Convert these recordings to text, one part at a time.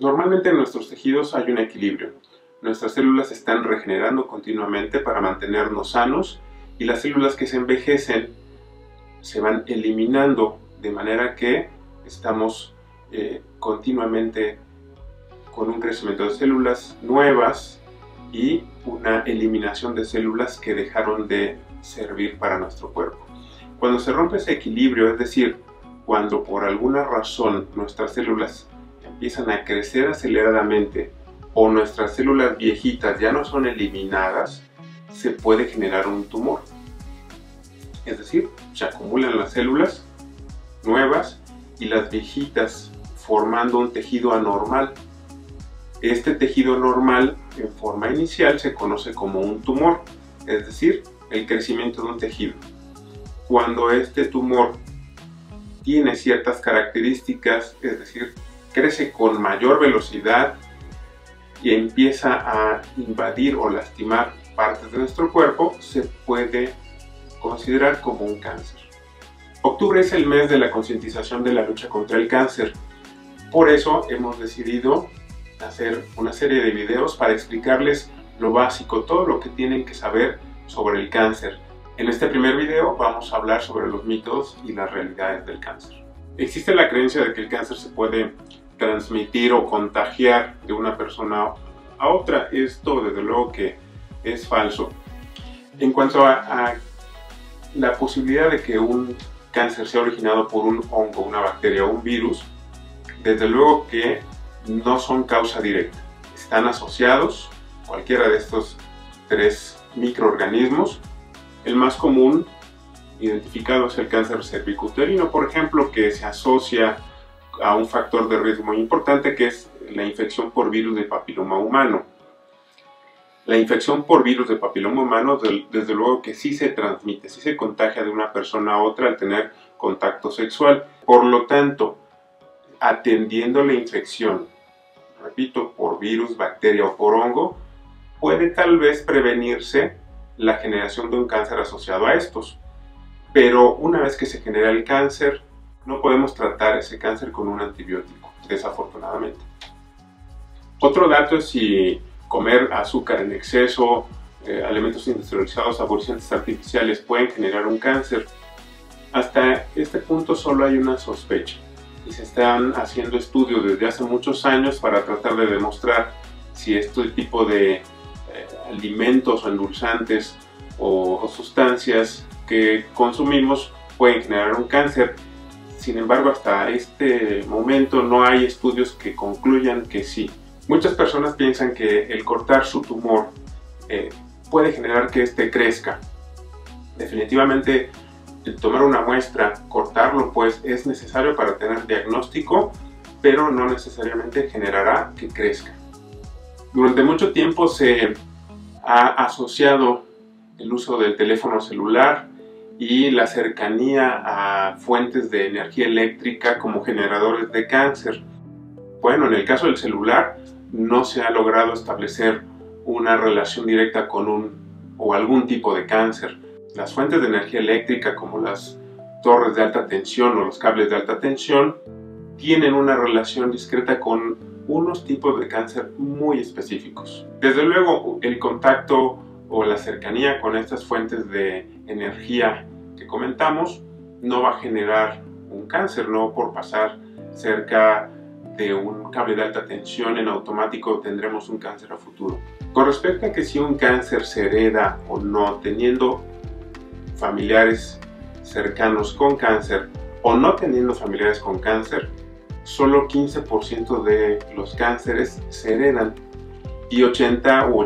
Normalmente en nuestros tejidos hay un equilibrio. Nuestras células se están regenerando continuamente para mantenernos sanos y las células que se envejecen se van eliminando, de manera que estamos continuamente con un crecimiento de células nuevas y una eliminación de células que dejaron de servir para nuestro cuerpo. Cuando se rompe ese equilibrio, es decir, cuando por alguna razón nuestras células empiezan a crecer aceleradamente o nuestras células viejitas ya no son eliminadas, se puede generar un tumor. Es decir, se acumulan las células nuevas y las viejitas formando un tejido anormal. Este tejido normal en forma inicial se conoce como un tumor, es decir, el crecimiento de un tejido. Cuando este tumor tiene ciertas características, es decir, crece con mayor velocidad y empieza a invadir o lastimar partes de nuestro cuerpo, se puede considerar como un cáncer. Octubre es el mes de la concientización de la lucha contra el cáncer. Por eso hemos decidido hacer una serie de videos para explicarles lo básico, todo lo que tienen que saber sobre el cáncer. En este primer video vamos a hablar sobre los mitos y las realidades del cáncer. Existe la creencia de que el cáncer se puede transmitir o contagiar de una persona a otra. Esto desde luego que es falso. En cuanto a la posibilidad de que un cáncer sea originado por un hongo, una bacteria o un virus, desde luego que no son causa directa. Están asociados cualquiera de estos tres microorganismos. El más común identificado es el cáncer cervicuterino, por ejemplo, que se asocia a un factor de riesgo muy importante, que es la infección por virus de papiloma humano. La infección por virus de papiloma humano, desde luego que sí se transmite, sí se contagia de una persona a otra al tener contacto sexual. Por lo tanto, atendiendo la infección, repito, por virus, bacteria o por hongo, puede tal vez prevenirse la generación de un cáncer asociado a estos. Pero una vez que se genera el cáncer, no podemos tratar ese cáncer con un antibiótico, desafortunadamente. Otro dato es si comer azúcar en exceso, alimentos industrializados, saborizantes artificiales pueden generar un cáncer. Hasta este punto solo hay una sospecha y se están haciendo estudios desde hace muchos años para tratar de demostrar si este tipo de alimentos o endulzantes o sustancias que consumimos pueden generar un cáncer. Sin embargo, hasta este momento no hay estudios que concluyan que sí. Muchas personas piensan que el cortar su tumor puede generar que éste crezca. Definitivamente, el tomar una muestra, cortarlo, pues es necesario para tener diagnóstico, pero no necesariamente generará que crezca. Durante mucho tiempo se ha asociado el uso del teléfono celular y la cercanía a fuentes de energía eléctrica como generadores de cáncer. Bueno, en el caso del celular no se ha logrado establecer una relación directa con algún tipo de cáncer. Las fuentes de energía eléctrica como las torres de alta tensión o los cables de alta tensión tienen una relación discreta con unos tipos de cáncer muy específicos. Desde luego, el contacto o la cercanía con estas fuentes de energía que comentamos no va a generar un cáncer, no por pasar cerca de un cable de alta tensión en automático tendremos un cáncer a futuro. Con respecto a que si un cáncer se hereda o no, teniendo familiares cercanos con cáncer o no teniendo familiares con cáncer, solo 15% de los cánceres se heredan y 80 u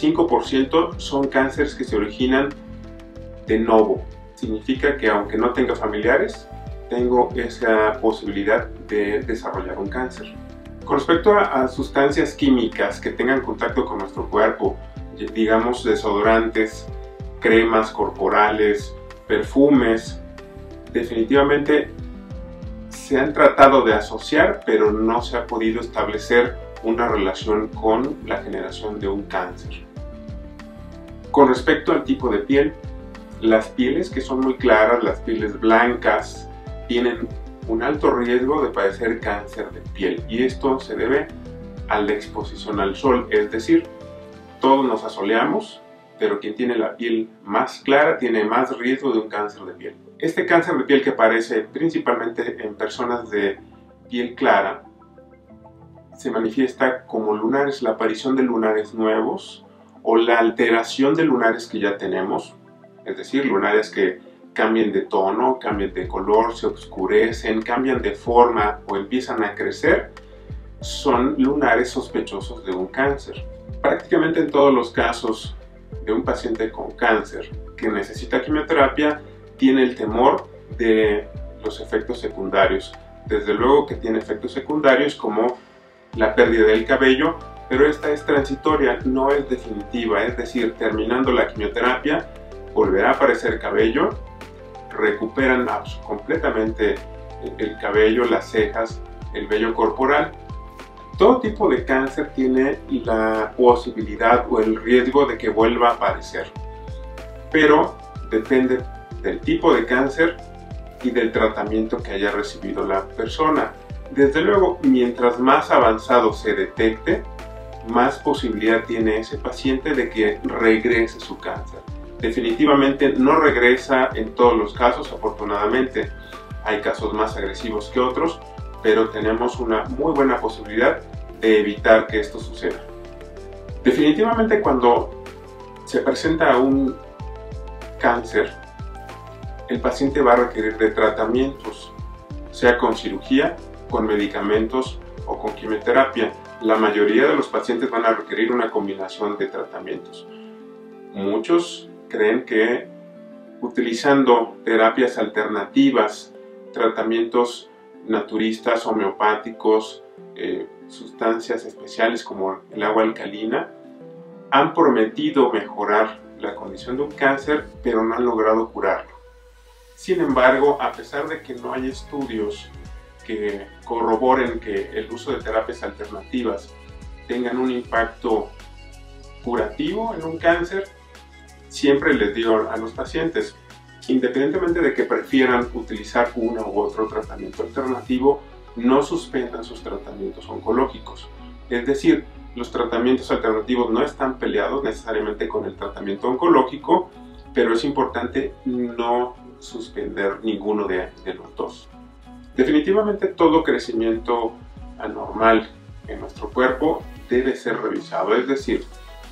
85% son cánceres que se originan de novo. Significa que aunque no tenga familiares, tengo esa posibilidad de desarrollar un cáncer. Con respecto a sustancias químicas que tengan contacto con nuestro cuerpo, digamos desodorantes, cremas corporales, perfumes, definitivamente se han tratado de asociar, pero no se ha podido establecer una relación con la generación de un cáncer. Con respecto al tipo de piel, las pieles que son muy claras, las pieles blancas, tienen un alto riesgo de padecer cáncer de piel y esto se debe a la exposición al sol, es decir, todos nos asoleamos, pero quien tiene la piel más clara tiene más riesgo de un cáncer de piel. Este cáncer de piel, que aparece principalmente en personas de piel clara, se manifiesta como lunares, la aparición de lunares nuevos o la alteración de lunares que ya tenemos, es decir, lunares que cambian de tono, cambian de color, se oscurecen, cambian de forma o empiezan a crecer, son lunares sospechosos de un cáncer. Prácticamente en todos los casos de un paciente con cáncer que necesita quimioterapia, tiene el temor de los efectos secundarios. Desde luego que tiene efectos secundarios como la pérdida del cabello, pero esta es transitoria, no es definitiva, es decir, terminando la quimioterapia volverá a aparecer cabello, recuperan completamente el cabello, las cejas, el vello corporal. Todo tipo de cáncer tiene la posibilidad o el riesgo de que vuelva a aparecer, pero depende del tipo de cáncer y del tratamiento que haya recibido la persona. Desde luego, mientras más avanzado se detecte, más posibilidad tiene ese paciente de que regrese su cáncer. Definitivamente no regresa en todos los casos, afortunadamente. Hay casos más agresivos que otros, pero tenemos una muy buena posibilidad de evitar que esto suceda. Definitivamente cuando se presenta un cáncer, el paciente va a requerir de tratamientos, sea con cirugía, con medicamentos o con quimioterapia. La mayoría de los pacientes van a requerir una combinación de tratamientos. Muchos creen que utilizando terapias alternativas, tratamientos naturistas, homeopáticos, sustancias especiales como el agua alcalina, han prometido mejorar la condición de un cáncer, pero no han logrado curarlo. Sin embargo, a pesar de que no hay estudios que corroboren que el uso de terapias alternativas tengan un impacto curativo en un cáncer, siempre les digo a los pacientes, independientemente de que prefieran utilizar uno u otro tratamiento alternativo, no suspendan sus tratamientos oncológicos. Es decir, los tratamientos alternativos no están peleados necesariamente con el tratamiento oncológico, pero es importante no suspender ninguno de los dos. Definitivamente todo crecimiento anormal en nuestro cuerpo debe ser revisado, es decir,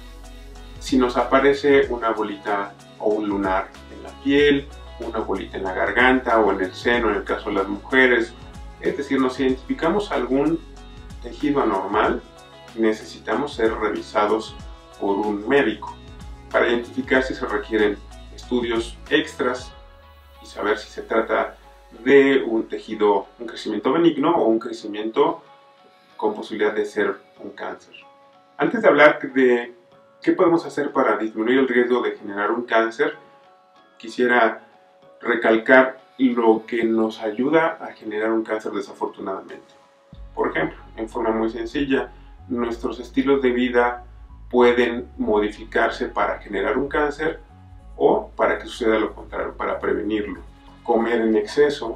si nos aparece una bolita o un lunar en la piel, una bolita en la garganta o en el seno en el caso de las mujeres, es decir, nos identificamos algún tejido anormal, necesitamos ser revisados por un médico para identificar si se requieren estudios extras y saber si se trata de un tejido, un crecimiento benigno o un crecimiento con posibilidad de ser un cáncer. Antes de hablar de qué podemos hacer para disminuir el riesgo de generar un cáncer, quisiera recalcar lo que nos ayuda a generar un cáncer desafortunadamente. Por ejemplo, en forma muy sencilla, nuestros estilos de vida pueden modificarse para generar un cáncer o para que suceda lo contrario, para prevenirlo. Comer en exceso,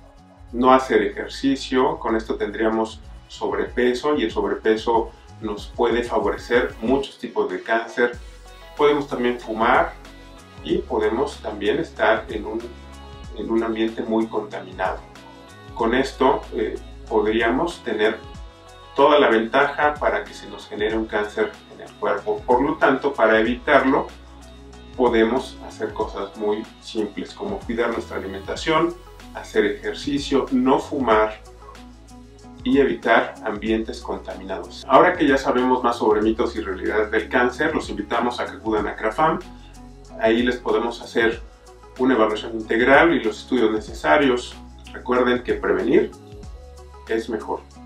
no hacer ejercicio, con esto tendríamos sobrepeso y el sobrepeso nos puede favorecer muchos tipos de cáncer. Podemos también fumar y podemos también estar en un ambiente muy contaminado. Con esto podríamos tener toda la ventaja para que se nos genere un cáncer en el cuerpo. Por lo tanto, para evitarlo, podemos hacer cosas muy simples como cuidar nuestra alimentación, hacer ejercicio, no fumar y evitar ambientes contaminados. Ahora que ya sabemos más sobre mitos y realidades del cáncer, los invitamos a que acudan a CRAFAM. Ahí les podemos hacer una evaluación integral y los estudios necesarios. Recuerden que prevenir es mejor.